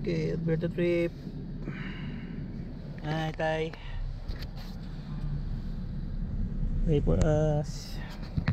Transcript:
Okay, Alberta trip. Hi, Tay. Wait for us.